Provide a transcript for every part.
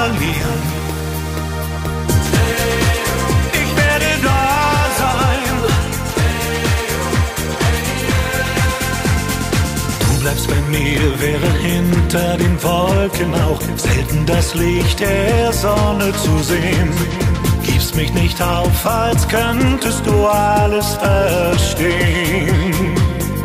verlieren. Ich werde da sein. Du bleibst bei mir, wäre hinter den Wolken auch selten das Licht der Sonne zu sehen. Gibst mich nicht auf, als könntest du alles verstehen.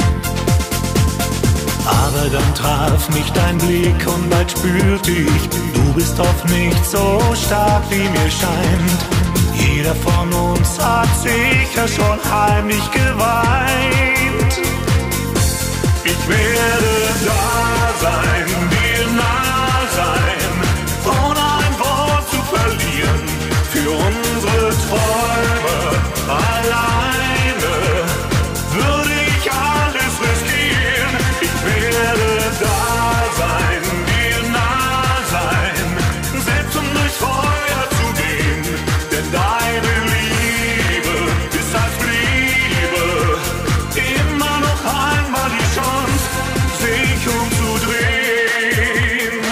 Aber dann traf mich dein Blick und bald spürte ich, du bist oft nicht so stark wie mir scheint. Jeder von uns hat sicher schon heimlich geweint. Ich werde da sein, dir nah sein, ohne ein Wort zu verlieren, für unsere Träume alleine würde ich alles riskieren. Ich werde da sein, dir nah sein, selbst um durchs Feuer zu gehen, denn deine Liebe ist als Liebe, immer noch einmal die Chance, sich umzudrehen.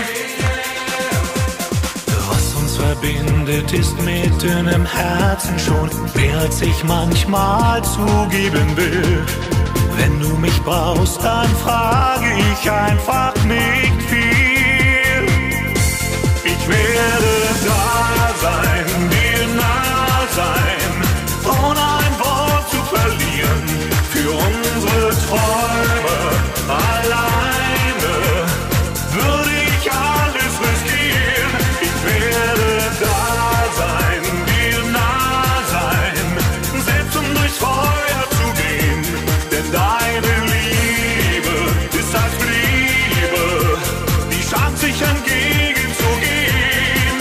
Was uns verbindet, ist mitten im Herzen schon mehr als ich manchmal zugeben will. Wenn du mich brauchst, dann frage ich einfach nicht viel. Ich werde da sein, dir nah sein, ohne ein Wort zu verlieren, für unsere Träume alleine würde ich alles riskieren. Ich werde da sein, dir nah sein, selbst um durchs Feuer zu gehen, denn deine Liebe ist als Liebe, die Chance sich entgegenzugehen.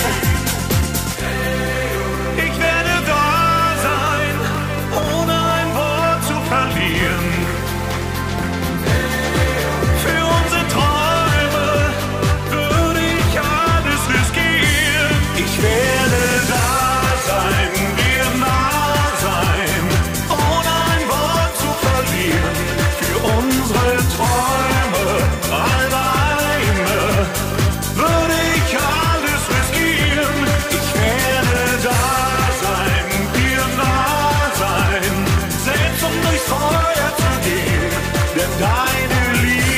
Ich werde da sein, ohne ein Wort zu verlieren, für unsere Träume würde ich alles riskieren. Ich werde da sein, dir nah sein, ohne ein Wort zu verlieren, für unsere Träume alleine würde ich alles riskieren. Ich werde da sein, dir nah sein, selbst um durchs Feuer zu gehen, denn deine Liebe